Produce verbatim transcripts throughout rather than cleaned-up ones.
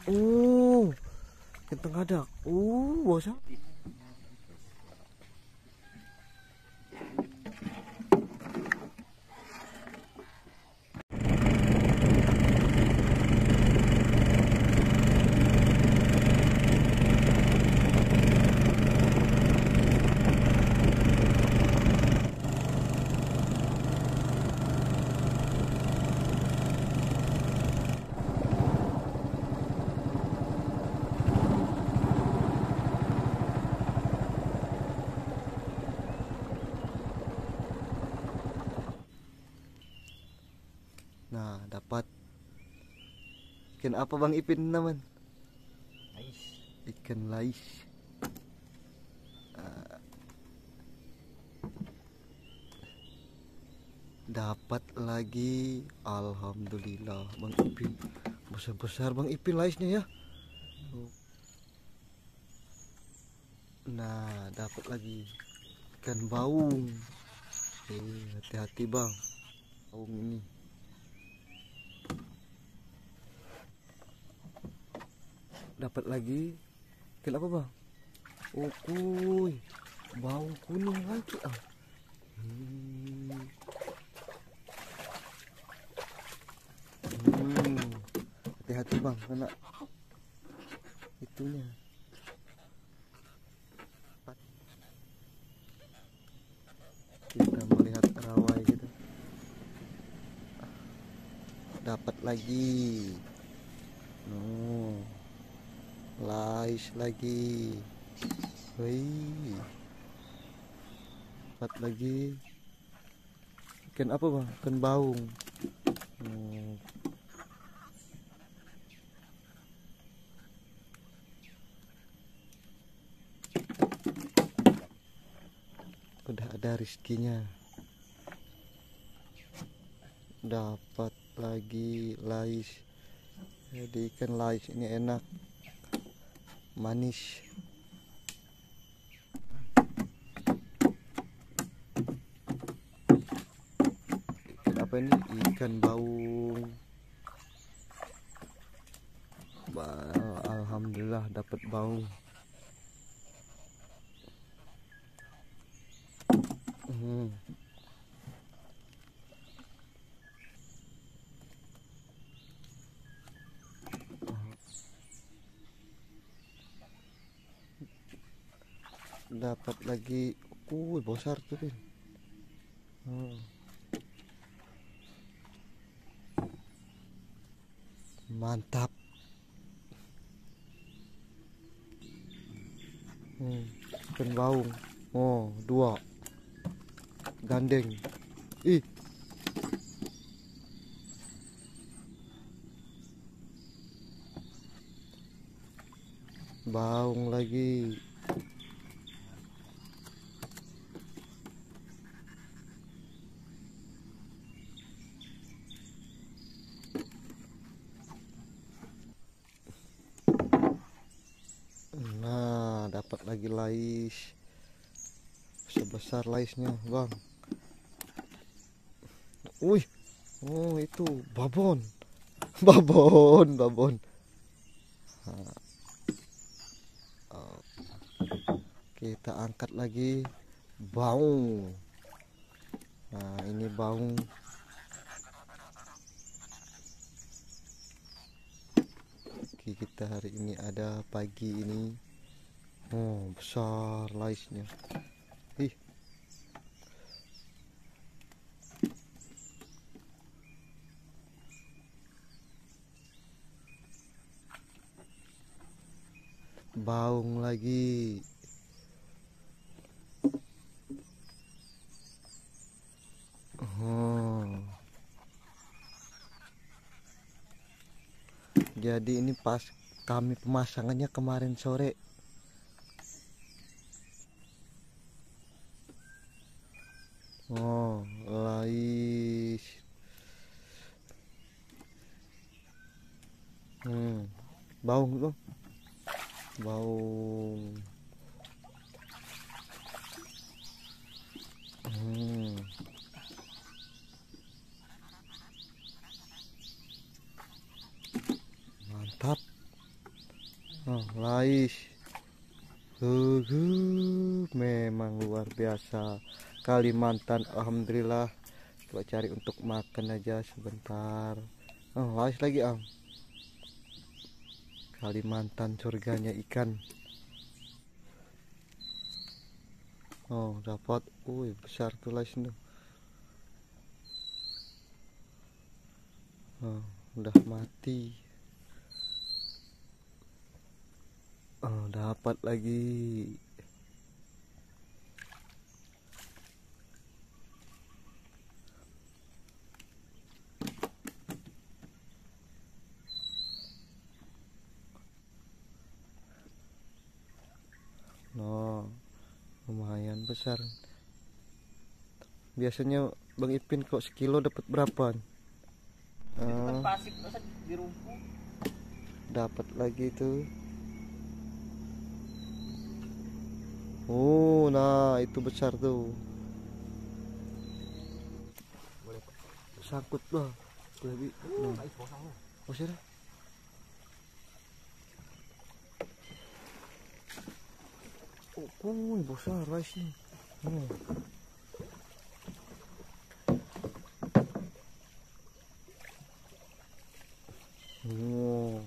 Oh, kentang ada. Oh, bosnya. Nah, dapat ikan apa Bang Ipin naman? Lais. Ikan lais. Ah, dapat lagi, alhamdulillah Bang Ipin. Besar-besar Bang Ipin laisnya ya. Nah, dapat lagi ikan baung. Eh, hati-hati Bang. Baung ini. Dapat lagi ikan apa Bang? Oh, kuy. Baung kuning lagi ah. Hmm. Hmm. Hati-hati Bang, kena itunya. Kita melihat rawai gitu. Dapat lagi. Oh, lais lagi. Wih. Dapat lagi. Ikan apa Bang? Ikan baung. Oh. Udah ada rizkinya. Dapat lagi lais. Jadi ikan lais ini enak, manis. Ikan apa ini? Ikan baung. Bah, alhamdulillah dapat baung. Hmm. Dapat lagi, uh besar tuh Pin. Hmm. Mantap. Hmm. Ikan baung. Oh, dua gandeng. Ih, baung lagi. Nah, dapat lagi lais. Sebesar laisnya, Bang. Wih, oh itu babon. Babon, babon. Nah, oh, kita angkat lagi baung. Nah, ini baung. Oke, kita hari ini ada pagi ini. Oh, besar laisnya. Ih. Baung lagi. Oh. Jadi ini pas kami pemasangannya kemarin sore. Oh, lais. Hmm. Baung tuh. Baung. Hmm. Mantap. Oh, lais. Huhu, memang luar biasa. Kalimantan, alhamdulillah. Coba cari untuk makan aja sebentar. Oh, lais lagi, Am. Kalimantan surganya ikan. Oh, dapat. Wih, besar tuh lais tuh. Oh, udah mati. Oh, dapat lagi. No, lumayan besar. Biasanya Bang Ipin kok sekilo dapat berapa? Oh, Pasif masa di rumput. dapat lagi tuh. Oh, nah itu besar tuh. Boleh. Sangkut lah. Lebih. Uh, Nah. ais bosang lu. Oh, sih. Oh, kuy, besar laisnya. Oh. Oh,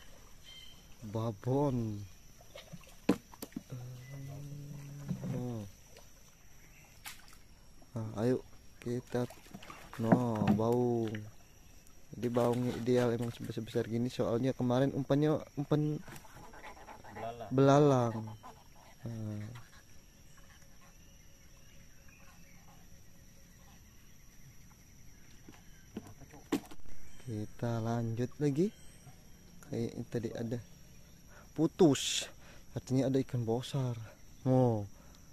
babon. Oh. Nah, ayo kita. No, baung. Jadi baungnya ideal emang sebesar-besar gini soalnya kemarin umpannya umpan Belalang. belalang. Nah. Kita lanjut lagi. Kayak tadi ada putus. Artinya ada ikan besar. Oh.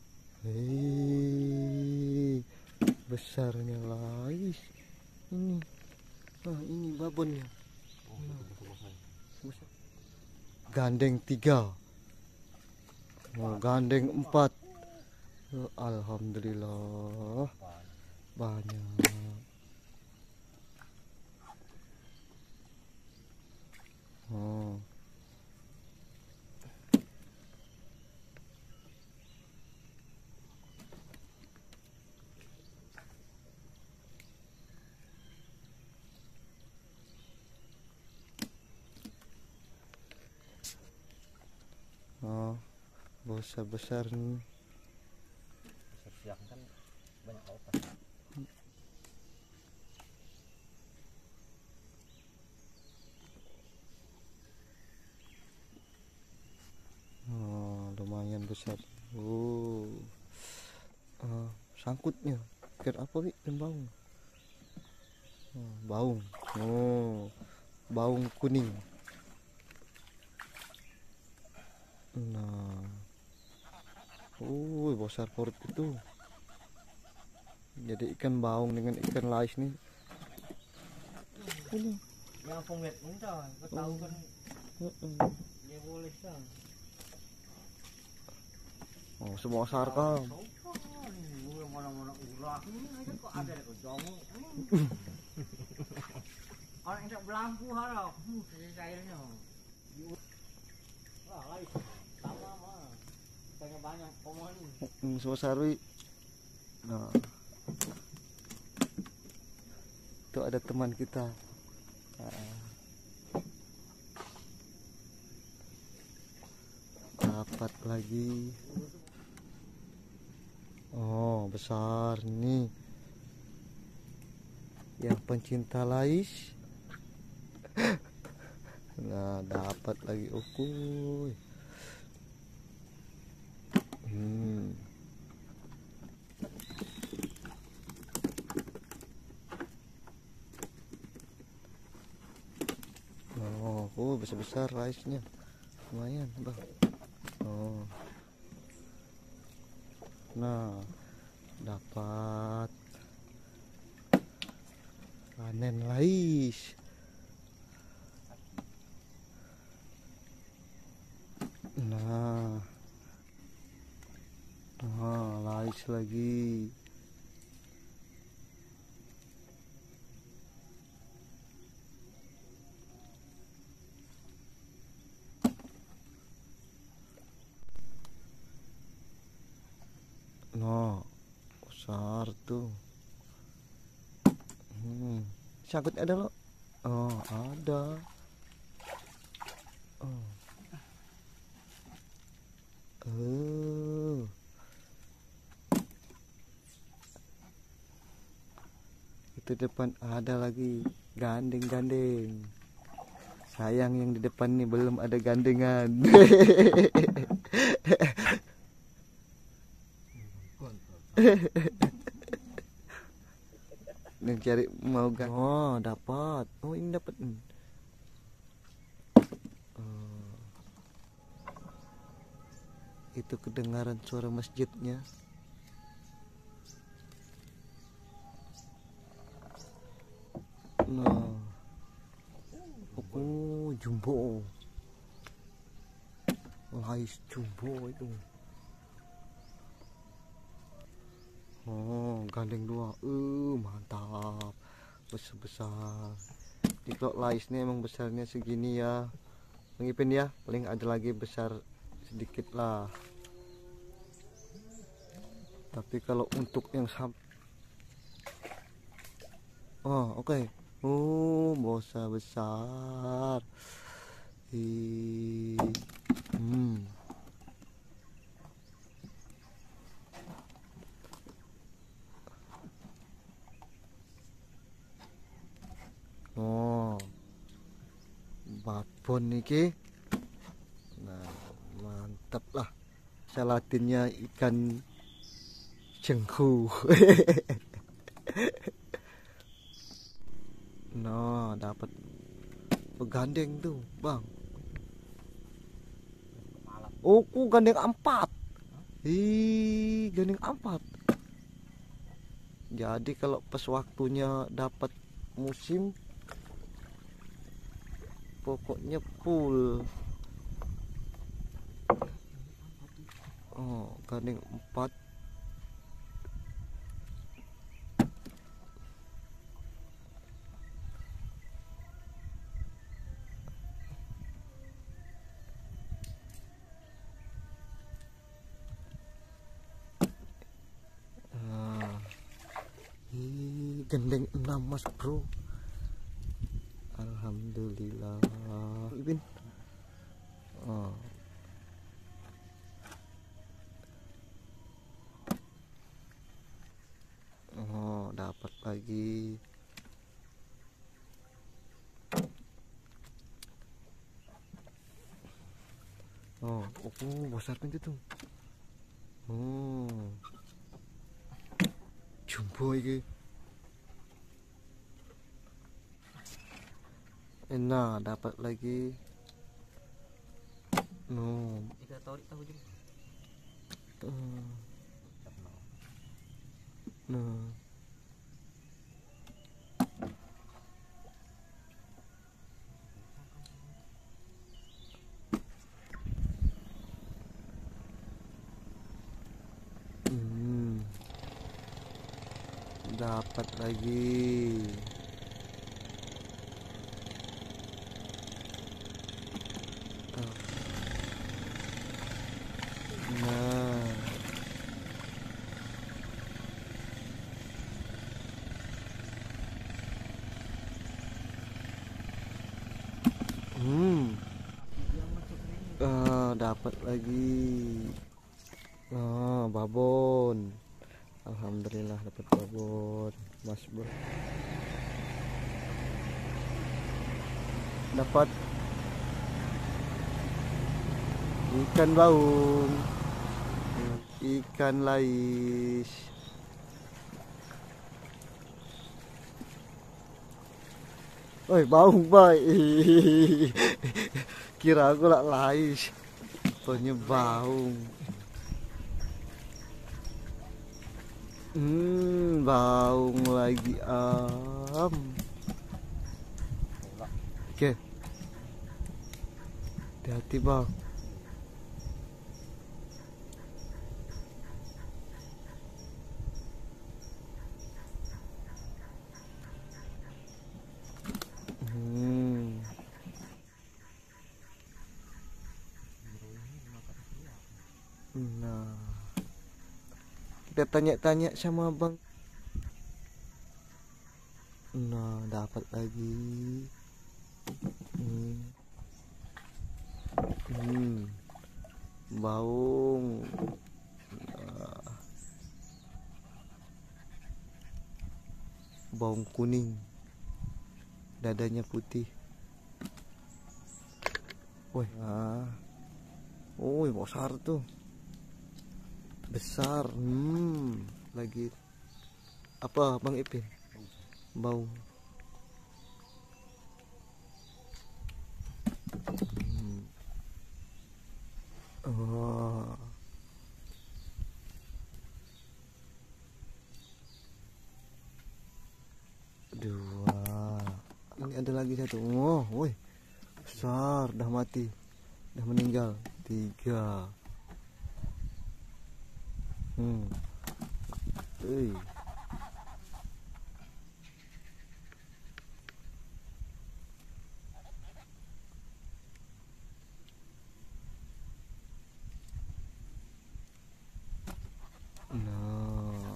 Hei, besarnya lais. Ini. Nah, ini babonnya. Oh, itu besar-besar. Besar. Gandeng tiga. Oh, gandeng empat. Oh, alhamdulillah. Banyak. Oh. Oh, besar-besar nih. Siang kan banyak lautan. Oh, lumayan besar. Oh, uh, sangkutnya. Kira apa nih? Ikan baung. Oh, baung. Oh, baung kuning. Nah, oh, besar perut itu. Jadi ikan baung dengan ikan lais nih. Ini. Yang aku lihat enggak, kau tahu kan Uh-uh. dia boleh kan. Oh, semua sarkam. Gue mana-mana ulah ini aja kok ada kok jongo. Orang yang tak belampu harap, hmm, cairnya. Wah, lais sama mah. Tanya banyak komen. Hmm, semua sarwi. Nah, itu ada teman kita. Nah, dapat lagi. Oh, besar nih. Yang pencinta lais. Nah, dapat lagi ukuy. Hmm. Oh, oh besar-besar laisnya. Lumayan, Bang. Oh. Nah, dapat panen lais. Nah, nah lais lagi. sangkut ada lo. Oh, ada. Oh. Oh. Itu depan ada lagi gandeng-gandeng. Sayang yang di depan nih belum ada gandengan. Yang cari mau gan. Oh, dapat. Oh, ini dapat. Oh. Itu kedengaran suara masjidnya. Nah. Oh, jumbo. Lais jumbo itu. Oh, gandeng dua. Uh, mantap. Besar-besar. Jadi kalau lais ini emang besarnya segini ya. Mengipin ya, paling ada lagi besar sedikit lah. Tapi kalau untuk yang sam Oh, oke. Okay. Oh, bosa besar. Ih. Hmm. Oh. Babon niki. Nah, mantap lah. Salatinnya ikan cengku. Nah, dapat begandeng tuh, Bang. Oh, ku gandeng empat. Ih, gandeng empat. Jadi kalau pas waktunya dapat musim, pokoknya full. Oh, gandeng empat. Gendeng enam mas bro. Alhamdulillah. Ibin. Oh. Oh, dapat lagi. Oh, oh, besar pintu tuh. Oh. Jumbo iki. Nah, dapat lagi. No. Kita tahu tahu juga. Uh. Nah. Hmm. Dapat lagi. Nah, hmm, ah, dapat lagi. Ah, babon. Alhamdulillah dapat babon, Mas Bro. Dapat ikan baung. Ikan lais. Oi, baung boy. Kira aku lah lais. Pokoknya baung. Hmm, baung lagi am. Oke. Hati-hati, Bang. Nah, kita tanya-tanya sama Bang. Nah, dapat lagi. Hmm. Hmm. Baung. Nah. Baung kuning, dadanya putih. Woi, ah, woi besar tuh, besar. Hmm, lagi apa Bang Ipin? Baung. Hmm. Oh. Dua. Ini ada lagi satu. Oh, woi, besar, dah mati, dah meninggal. Tiga. Hmm. Hey. Nah,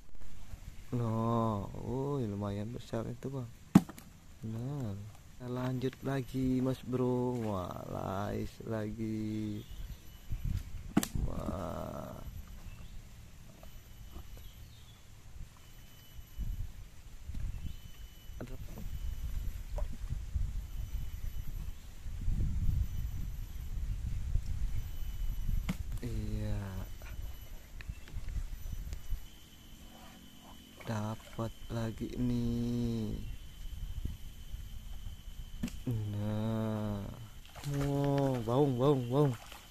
nah, oh lumayan besar itu Bang. Nah, kita lanjut lagi Mas Bro. Wah, lais lagi. Wah. Iya, dapat lagi nih. Nah, oh baung baung baung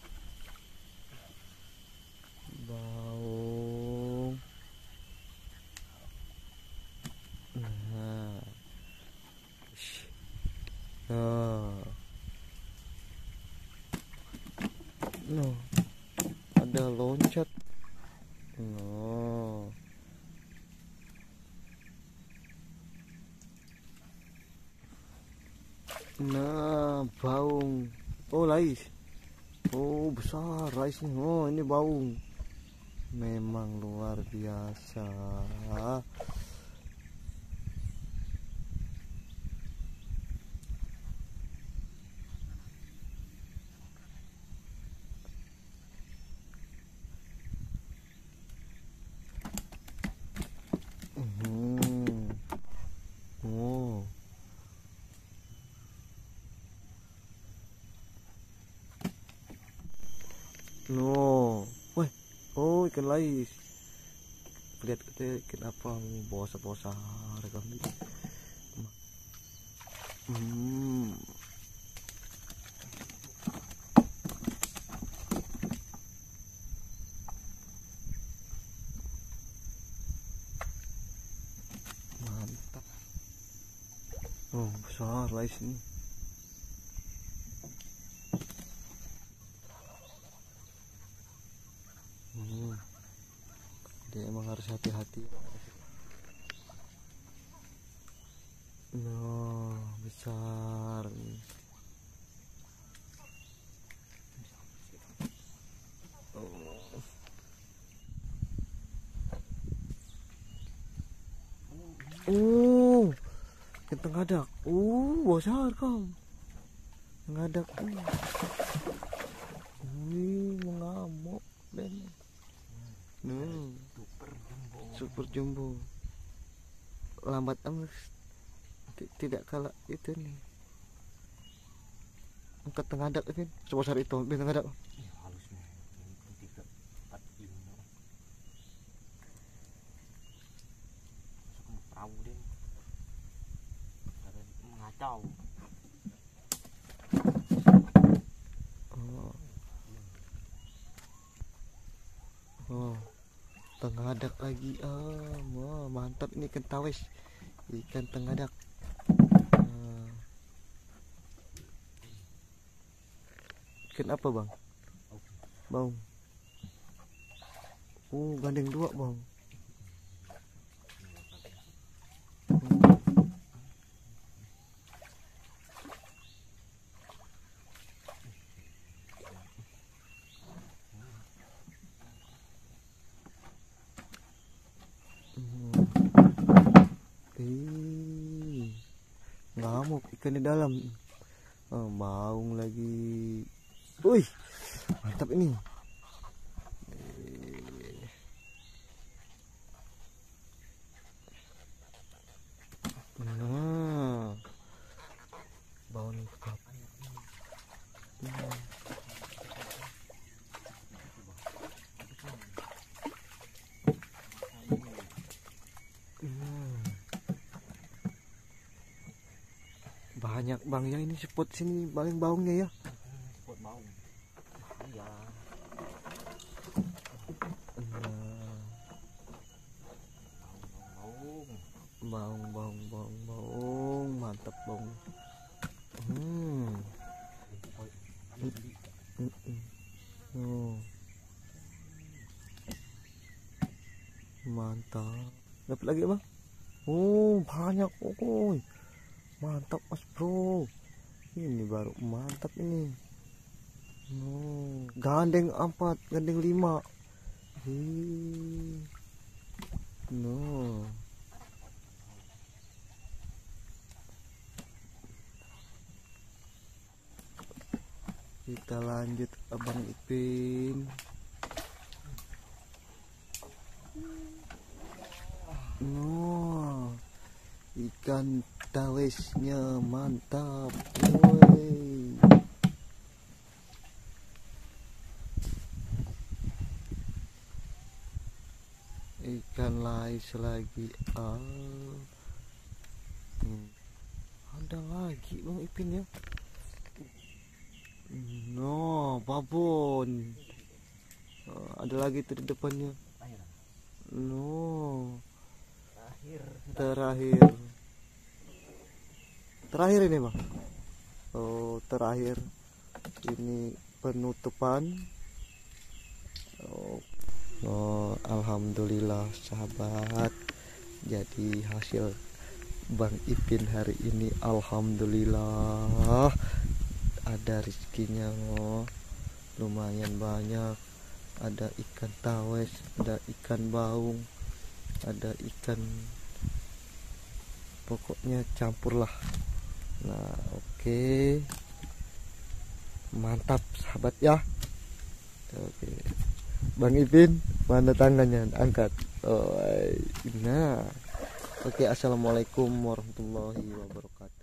baung. Nah, Shh. Nah, no, ada loncat. No. Nah, baung. Oh, lais. Oh, besar laisnya. Oh, ini baung. Memang luar biasa. Hmm. Oh. No. Wah. Oh, ikan lais. Lihat kita ikan apa? Bosa-bosa kami. Hmm. Mantap. Oh, besar lais ini. Hmm. Dia emang harus hati-hati. No, besar. Oh, ikan tengadak. Oh, besar kau. Tengadak. Wih, mengamuk. Hmm. Super jumbo. Lambat amat. Tidak kalah itu nih. Angkat tengadak Vin. Sebesar itu Vin tengadak. Ih, halus nih. Ini kan tiga empat kilo. Masuk ke perahu deh. Ada mengacau. Oh. Oh. Tengadak lagi. Ah, wah, mantap ini ikan tawes. Ikan tengadak. Ah. Ikan apa, Bang? Bang. Oh, gandeng dua, Bang. Hmm. Eh. ikan di dalam. Oh, baung lagi. Wih, mantap ini. Nah, baung mantap. Banyak bang ya, ini spot sini paling baungnya ya. Spot baung. Iya. Baung, baung, baung, baung, mantap baung. Hmm. Oh. Mantap. Dapat lagi bang? Oh banyak, oh mantap mas bro. Ini baru mantap ini. Oh, gandeng empat, gandeng lima. Hii. No. Kita lanjut Abang Ipin. No, ikan tawesnya mantap. Woi. Ikan lais lagi. Ah. Hmm. Ada lagi Bang Ipin ya. No, babon. Oh, ada lagi tuh di depannya. No. Terakhir. Terakhir. Terakhir ini bang. Oh terakhir. Ini penutupan. Oh, oh alhamdulillah sahabat. Jadi hasil Bang Ipin hari ini alhamdulillah ada rezekinya oh. Lumayan banyak. Ada ikan tawes, ada ikan baung, ada ikan, pokoknya campur lah. Nah oke, okay. Mantap sahabat ya. Oke, okay. Bang Ipin mana tangannya, angkat. Oh, nah oke okay. Assalamualaikum warahmatullahi wabarakatuh.